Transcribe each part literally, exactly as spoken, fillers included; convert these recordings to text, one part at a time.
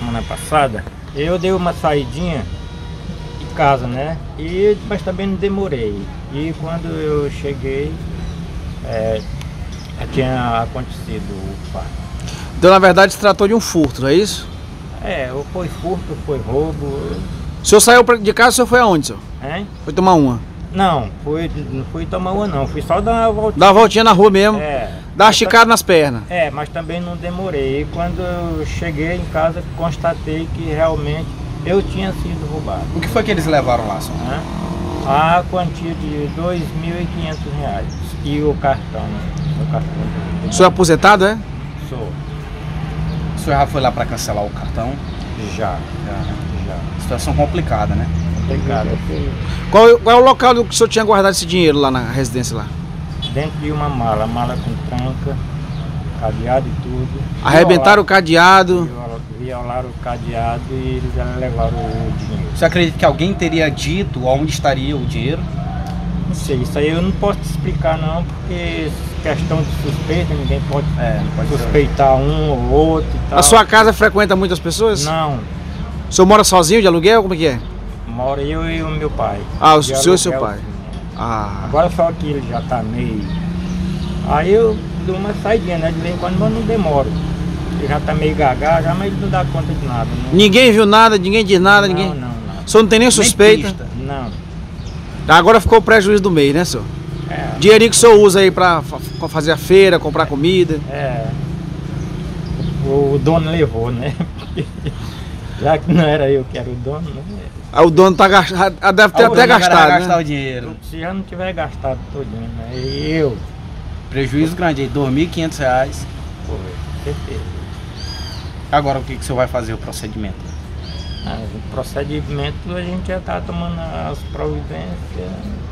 semana passada, eu dei uma saidinha de casa, né? E, mas também não demorei. E quando eu cheguei, é, já tinha acontecido o fato. Então, na verdade, se tratou de um furto, não é isso? É, foi furto, foi roubo. O senhor saiu de casa, o senhor foi aonde, senhor? Hein? Foi tomar uma? Não, fui, não fui tomar uma não, fui só dar uma voltinha. Dar uma voltinha na rua mesmo? É. Dar uma esticada nas pernas? É, mas também não demorei. E quando eu cheguei em casa, constatei que realmente eu tinha sido roubado. O que foi que eles levaram lá, senhor? Né? A quantia de dois mil e quinhentos reais. E o cartão, o cartão. O senhor é aposentado, é? Sou. O senhor já foi lá para cancelar o cartão? Já. Já, né? Já. Situação complicada, né? Complicado. Qual, qual é o local do que o senhor tinha guardado esse dinheiro lá na residência lá? Dentro de uma mala, mala com tranca, cadeado e tudo. Arrebentaram o cadeado? Violaram, violaram o cadeado e eles levaram o dinheiro. Você acredita que alguém teria dito onde estaria o dinheiro? Não sei, isso aí eu não posso te explicar não, porque questão de suspeita, ninguém pode, É, não pode suspeitar um ou outro e tal. A sua casa frequenta muitas pessoas? Não, O senhor mora sozinho, de aluguel? Como é que é? mora eu e o meu pai. Ah, o De senhor e seu aluguel, pai. sim. Ah, Agora só que ele já tá meio... Aí eu dou uma saidinha, né? De vez em quando, mas não demoro. Ele já tá meio gaga, já, mas ele não dá conta de nada. Não, ninguém viu nada, ninguém diz nada, não, ninguém... não, não. O senhor não tem nem suspeita? pista. Não. Agora ficou o prejuízo do mês, né, senhor? É, Dinheirinho que o senhor usa aí pra fa- fazer a feira, comprar comida. é... O, o dono levou, né? Já que não era eu que era o dono, né? Ah, o dono tá gastado, deve ter Ah, até o cara gastado, gastar né? o dinheiro. Se já não tiver gastado todinho, né? E eu, Prejuízo grande aí, dois mil e quinhentos reais. pô, certeza. Agora o que, que o senhor vai fazer o procedimento? Ah, o procedimento a gente já tá tomando as providências.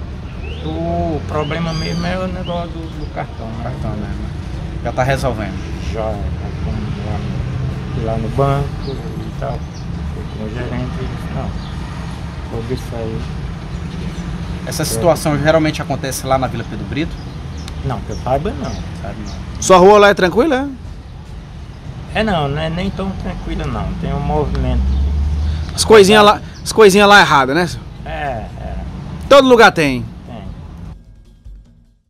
O problema mesmo é o negócio do, do cartão, né? Cartão, né? Já tá resolvendo. Já tá com- lá, no, lá no banco e tal. Fui com o gerente e disse, não, sobre isso aí. Essa situação geralmente acontece lá na Vila Pedro Brito? Não, que eu saiba não. Sabe, não. Sua rua lá é tranquila, é? É não, não é nem tão tranquilo não. Tem um movimento. As coisinhas lá, as coisinhas lá erradas, né, senhor? É, é. Todo lugar tem.